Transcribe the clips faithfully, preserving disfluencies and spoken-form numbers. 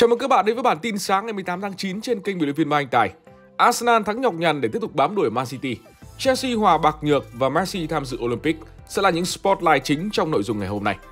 Chào mừng các bạn đến với bản tin sáng ngày mười tám tháng chín trên kênh Biên tập viên Mai Anh Tài. Arsenal thắng nhọc nhằn để tiếp tục bám đuổi Man City. Chelsea hòa bạc nhược và Messi tham dự Olympic sẽ là những spotlight chính trong nội dung ngày hôm nay.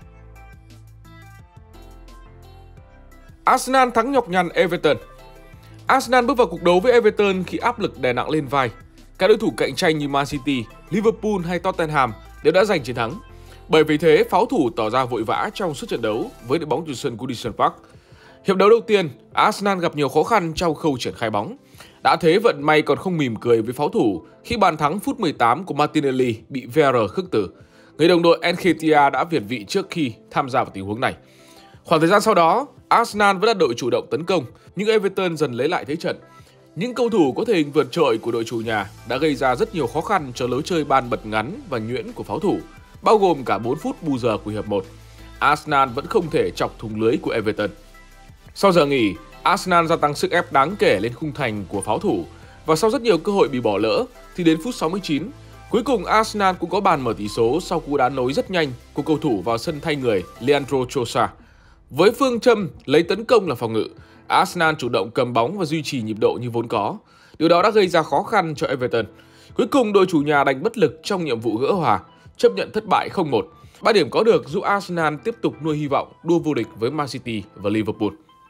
Arsenal thắng nhọc nhằn Everton. Arsenal bước vào cuộc đấu với Everton khi áp lực đè nặng lên vai. Các đối thủ cạnh tranh như Man City, Liverpool hay Tottenham đều đã giành chiến thắng. Bởi vì thế, pháo thủ tỏ ra vội vã trong suốt trận đấu với đội bóng từ sân Goodison Park. Hiệp đấu đầu tiên, Arsenal gặp nhiều khó khăn trong khâu triển khai bóng. Đã thế vận may còn không mỉm cười với pháo thủ khi bàn thắng phút mười tám của Martinelli bị vê rờ khước từ. Người đồng đội Nketiah đã việt vị trước khi tham gia vào tình huống này. Khoảng thời gian sau đó, Arsenal vẫn là đội chủ động tấn công, nhưng Everton dần lấy lại thế trận. Những cầu thủ có thể hình vượt trội của đội chủ nhà đã gây ra rất nhiều khó khăn cho lối chơi ban bật ngắn và nhuyễn của pháo thủ, bao gồm cả bốn phút bù giờ của hiệp một. Arsenal vẫn không thể chọc thủng lưới của Everton. Sau giờ nghỉ, Arsenal gia tăng sức ép đáng kể lên khung thành của pháo thủ và sau rất nhiều cơ hội bị bỏ lỡ thì đến phút sáu mươi chín, cuối cùng Arsenal cũng có bàn mở tỷ số sau cú đá nối rất nhanh của cầu thủ vào sân thay người Leandro Trossard. Với phương châm lấy tấn công là phòng ngự, Arsenal chủ động cầm bóng và duy trì nhịp độ như vốn có. Điều đó đã gây ra khó khăn cho Everton. Cuối cùng đội chủ nhà đành bất lực trong nhiệm vụ gỡ hòa, chấp nhận thất bại không một. Ba điểm có được giúp Arsenal tiếp tục nuôi hy vọng đua vô địch với Man City và Liverpool.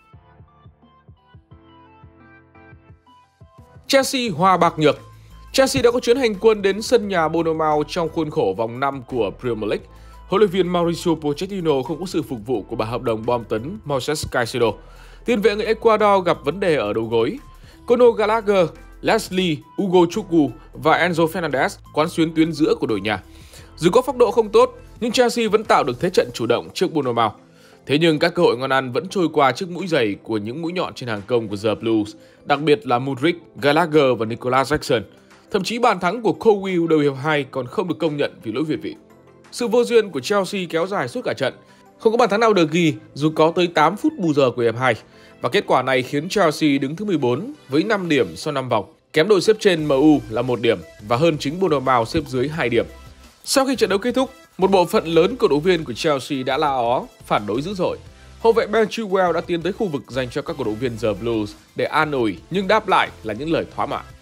Chelsea hòa bạc nhược. Chelsea đã có chuyến hành quân đến sân nhà Bournemouth trong khuôn khổ vòng năm của Premier League. Huấn luyện viên Mauricio Pochettino không có sự phục vụ của bà hợp đồng bom tấn Moises Caicedo. Tiền vệ người Ecuador gặp vấn đề ở đầu gối. Conor Gallagher, Leslie, Hugo Chukwu và Enzo Fernandez quán xuyến tuyến giữa của đội nhà. Dù có phong độ không tốt, nhưng Chelsea vẫn tạo được thế trận chủ động trước Bournemouth. Thế nhưng các cơ hội ngon ăn vẫn trôi qua trước mũi giày của những mũi nhọn trên hàng công của The Blues, đặc biệt là Mudryk, Gallagher và Nicolas Jackson. Thậm chí bàn thắng của Cole Will đầu hiệp hai còn không được công nhận vì lỗi việt vị. Sự vô duyên của Chelsea kéo dài suốt cả trận. Không có bàn thắng nào được ghi dù có tới tám phút bù giờ của hiệp hai. Và kết quả này khiến Chelsea đứng thứ mười bốn với năm điểm sau năm vòng, kém đội xếp trên em u là một điểm và hơn chính Bournemouth xếp dưới hai điểm. Sau khi trận đấu kết thúc, một bộ phận lớn cổ động viên của Chelsea đã la ó, phản đối dữ dội. Hậu vệ Ben Chilwell đã tiến tới khu vực dành cho các cổ động viên The Blues để an ủi, nhưng đáp lại là những lời thỏa mãn.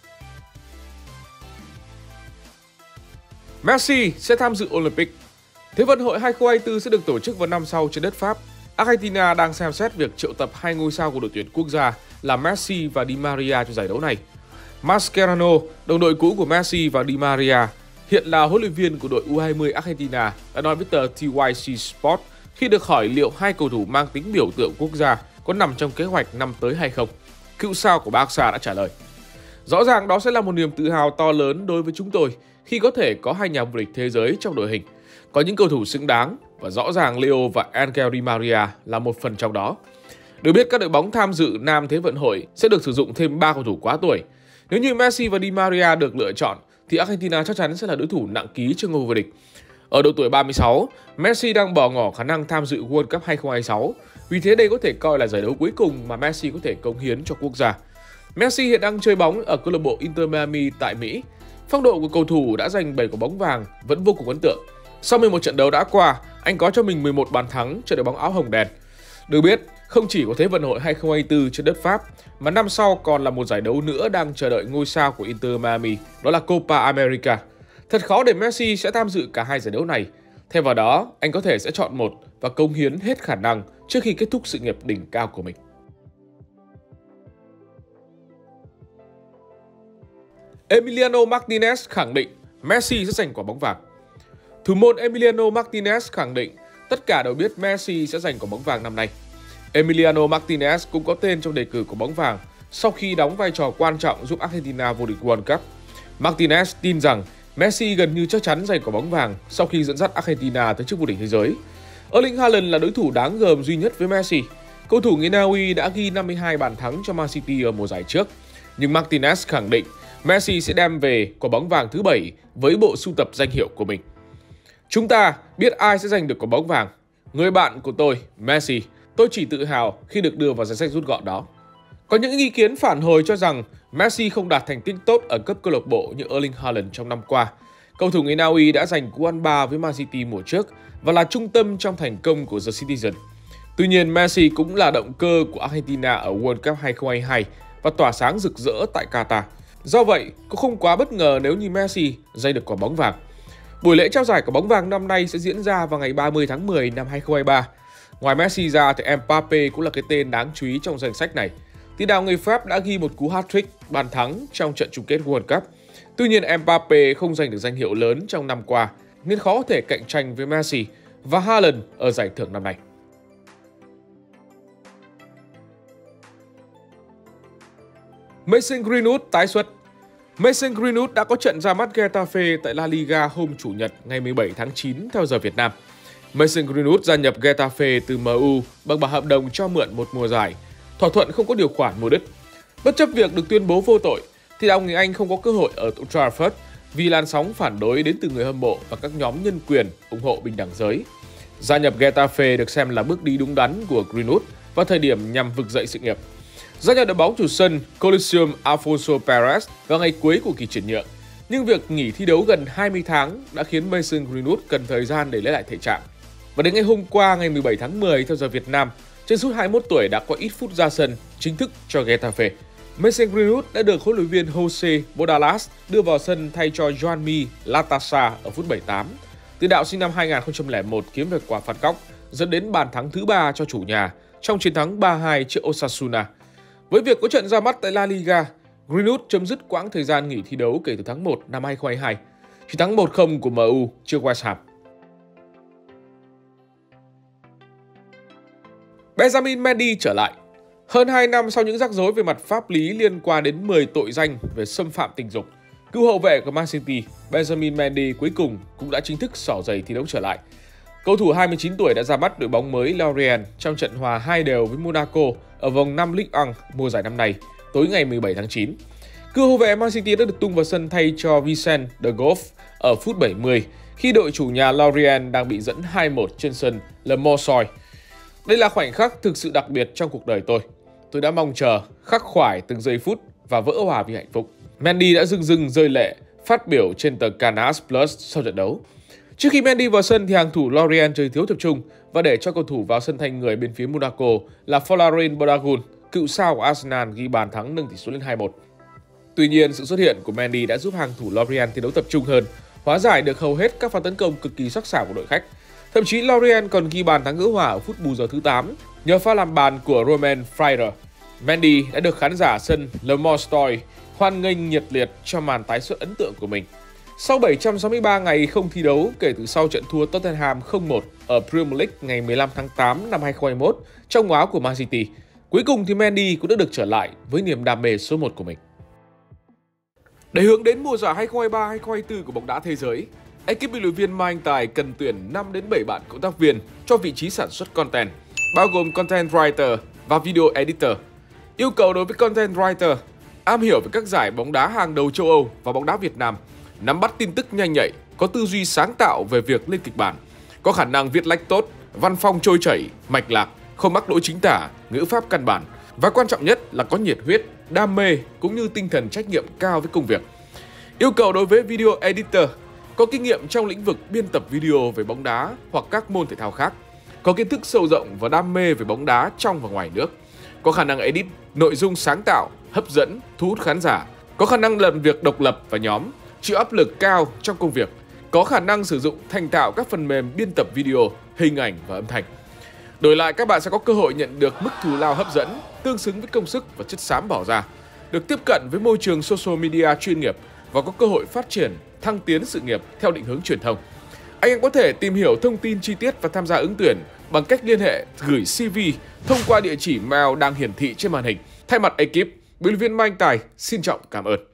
Messi sẽ tham dự Olympic. Thế vận hội hai không hai tư sẽ được tổ chức vào năm sau trên đất Pháp. Argentina đang xem xét việc triệu tập hai ngôi sao của đội tuyển quốc gia là Messi và Di Maria cho giải đấu này. Mascherano, đồng đội cũ của Messi và Di Maria, hiện là huấn luyện viên của đội U hai mươi Argentina, đã nói với tờ tê y xê Sport khi được hỏi liệu hai cầu thủ mang tính biểu tượng quốc gia có nằm trong kế hoạch năm tới hay không. Cựu sao của Barca đã trả lời: "Rõ ràng đó sẽ là một niềm tự hào to lớn đối với chúng tôi khi có thể có hai nhà vô địch thế giới trong đội hình. Có những cầu thủ xứng đáng và rõ ràng Leo và Angel Di Maria là một phần trong đó." Được biết các đội bóng tham dự Nam Thế vận hội sẽ được sử dụng thêm ba cầu thủ quá tuổi. Nếu như Messi và Di Maria được lựa chọn thì Argentina chắc chắn sẽ là đối thủ nặng ký cho ngôi vô địch. Ở độ tuổi ba mươi sáu, Messi đang bỏ ngỏ khả năng tham dự World Cup hai không hai sáu. Vì thế đây có thể coi là giải đấu cuối cùng mà Messi có thể cống hiến cho quốc gia. Messi hiện đang chơi bóng ở câu lạc bộ Inter Miami tại Mỹ. Phong độ của cầu thủ đã giành bảy quả bóng vàng vẫn vô cùng ấn tượng. Sau mười một trận đấu đã qua, anh có cho mình mười một bàn thắng cho đội bóng áo hồng đen. Được biết, không chỉ có Thế vận hội hai không hai tư trên đất Pháp, mà năm sau còn là một giải đấu nữa đang chờ đợi ngôi sao của Inter Miami, đó là Copa America. Thật khó để Messi sẽ tham dự cả hai giải đấu này. Thay vào đó, anh có thể sẽ chọn một và cống hiến hết khả năng trước khi kết thúc sự nghiệp đỉnh cao của mình. Emiliano Martinez khẳng định Messi sẽ giành quả bóng vàng. Thủ môn Emiliano Martinez khẳng định tất cả đều biết Messi sẽ giành quả bóng vàng năm nay. Emiliano Martinez cũng có tên trong đề cử quả bóng vàng sau khi đóng vai trò quan trọng giúp Argentina vô địch World Cup. Martinez tin rằng Messi gần như chắc chắn giành quả bóng vàng sau khi dẫn dắt Argentina tới chức vô địch thế giới. Erling Haaland là đối thủ đáng gờm duy nhất với Messi. Cầu thủ người Na Uy đã ghi năm mươi hai bàn thắng cho Man City ở mùa giải trước. Nhưng Martinez khẳng định Messi sẽ đem về quả bóng vàng thứ bảy với bộ sưu tập danh hiệu của mình. "Chúng ta biết ai sẽ giành được quả bóng vàng. Người bạn của tôi, Messi. Tôi chỉ tự hào khi được đưa vào danh sách rút gọn đó." Có những ý kiến phản hồi cho rằng Messi không đạt thành tích tốt ở cấp câu lạc bộ như Erling Haaland trong năm qua. Cầu thủ người Na Uy đã giành cú ăn ba với Man City mùa trước và là trung tâm trong thành công của The Citizen. Tuy nhiên, Messi cũng là động cơ của Argentina ở World Cup hai không hai hai và tỏa sáng rực rỡ tại Qatar. Do vậy, cũng không quá bất ngờ nếu như Messi giành được quả bóng vàng. Buổi lễ trao giải quả bóng vàng năm nay sẽ diễn ra vào ngày ba mươi tháng mười năm hai không hai ba. Ngoài Messi ra thì Mbappe cũng là cái tên đáng chú ý trong danh sách này. Tiền đạo người Pháp đã ghi một cú hat-trick bàn thắng trong trận chung kết World Cup. Tuy nhiên, Mbappe không giành được danh hiệu lớn trong năm qua nên khó có thể cạnh tranh với Messi và Haaland ở giải thưởng năm nay. Mason Greenwood tái xuất. Mason Greenwood đã có trận ra mắt Getafe tại La Liga hôm Chủ nhật ngày mười bảy tháng chín theo giờ Việt Nam. Mason Greenwood gia nhập Getafe từ em u bằng bản hợp đồng cho mượn một mùa giải. Thỏa thuận không có điều khoản mua đứt. Bất chấp việc được tuyên bố vô tội, thì ông người Anh không có cơ hội ở Old Trafford vì làn sóng phản đối đến từ người hâm mộ và các nhóm nhân quyền ủng hộ bình đẳng giới. Gia nhập Getafe được xem là bước đi đúng đắn của Greenwood vào thời điểm nhằm vực dậy sự nghiệp. Gia nhập đội bóng chủ sân Coliseum Alfonso Perez vào ngày cuối của kỳ chuyển nhượng, nhưng việc nghỉ thi đấu gần hai mươi tháng đã khiến Mason Greenwood cần thời gian để lấy lại thể trạng. Và đến ngày hôm qua, ngày mười bảy tháng mười theo giờ Việt Nam, chân sút hai mươi mốt tuổi đã có ít phút ra sân chính thức cho Getafe. Mason Greenwood đã được huấn luyện viên Jose Bordalas đưa vào sân thay cho Joanmi Latasa ở phút bảy mươi tám. Tiền đạo sinh năm hai nghìn không trăm lẻ một kiếm được quả phạt góc dẫn đến bàn thắng thứ ba cho chủ nhà trong chiến thắng ba hai trước Osasuna. Với việc có trận ra mắt tại La Liga, Greenwood chấm dứt quãng thời gian nghỉ thi đấu kể từ tháng một năm hai không hai hai, chiến thắng một không của em u trước West Ham. Benjamin Mendy trở lại. Hơn hai năm sau những rắc rối về mặt pháp lý liên quan đến mười tội danh về xâm phạm tình dục, cựu hậu vệ của Man City, Benjamin Mendy cuối cùng cũng đã chính thức xỏ giày thi đấu trở lại. Cầu thủ hai mươi chín tuổi đã ra mắt đội bóng mới Lorient trong trận hòa hai đều với Monaco ở vòng năm Ligue một mùa giải năm nay, tối ngày mười bảy tháng chín. Cựu hậu vệ Man City đã được tung vào sân thay cho Vincent De Goff ở phút bảy mươi khi đội chủ nhà Lorient đang bị dẫn hai một trên sân Le Mossoy. Đây là khoảnh khắc thực sự đặc biệt trong cuộc đời tôi. Tôi đã mong chờ, khắc khoải từng giây phút và vỡ hòa vì hạnh phúc. Mendy đã rưng rưng rơi lệ, phát biểu trên tờ Canal Plus sau trận đấu. Trước khi Mendy vào sân thì hàng thủ Lorient chơi thiếu tập trung và để cho cầu thủ vào sân thay người bên phía Monaco là Folarin Balogun, cựu sao của Arsenal ghi bàn thắng nâng tỷ số lên hai một. Tuy nhiên, sự xuất hiện của Mendy đã giúp hàng thủ Lorient thi đấu tập trung hơn, hóa giải được hầu hết các pha tấn công cực kỳ sắc sảo của đội khách. Thậm chí Lorient còn ghi bàn thắng gỡ hòa ở phút bù giờ thứ tám nhờ pha làm bàn của Romain Frère. Mendy đã được khán giả sân Le Mossoy hoan nghênh nhiệt liệt cho màn tái xuất ấn tượng của mình. Sau bảy trăm sáu mươi ba ngày không thi đấu kể từ sau trận thua Tottenham không một ở Premier League ngày mười lăm tháng tám năm hai không hai mốt trong áo của Man City, cuối cùng thì Mendy cũng đã được trở lại với niềm đam mê số một của mình. Để hướng đến mùa giải hai không hai ba hai không hai tư của bóng đá thế giới, ekip biên luyện viên Mai Anh Tài cần tuyển năm đến bảy bạn cộng tác viên cho vị trí sản xuất content, bao gồm content writer và video editor. Yêu cầu đối với content writer, am hiểu về các giải bóng đá hàng đầu châu Âu và bóng đá Việt Nam, nắm bắt tin tức nhanh nhạy, có tư duy sáng tạo về việc lên kịch bản, có khả năng viết lách tốt, văn phong trôi chảy, mạch lạc, không mắc lỗi chính tả, ngữ pháp căn bản và quan trọng nhất là có nhiệt huyết, đam mê cũng như tinh thần trách nhiệm cao với công việc. Yêu cầu đối với video editor, có kinh nghiệm trong lĩnh vực biên tập video về bóng đá hoặc các môn thể thao khác, có kiến thức sâu rộng và đam mê về bóng đá trong và ngoài nước, có khả năng edit nội dung sáng tạo, hấp dẫn, thu hút khán giả, có khả năng làm việc độc lập và nhóm, chịu áp lực cao trong công việc, có khả năng sử dụng thành thạo các phần mềm biên tập video, hình ảnh và âm thanh. Đổi lại, các bạn sẽ có cơ hội nhận được mức thù lao hấp dẫn, tương xứng với công sức và chất xám bỏ ra, được tiếp cận với môi trường social media chuyên nghiệp và có cơ hội phát triển, thăng tiến sự nghiệp theo định hướng truyền thông. Anh em có thể tìm hiểu thông tin chi tiết và tham gia ứng tuyển bằng cách liên hệ gửi xê vê thông qua địa chỉ mail đang hiển thị trên màn hình. Thay mặt ekip, biên luyện viên Mai Anh Tài xin trọng cảm ơn.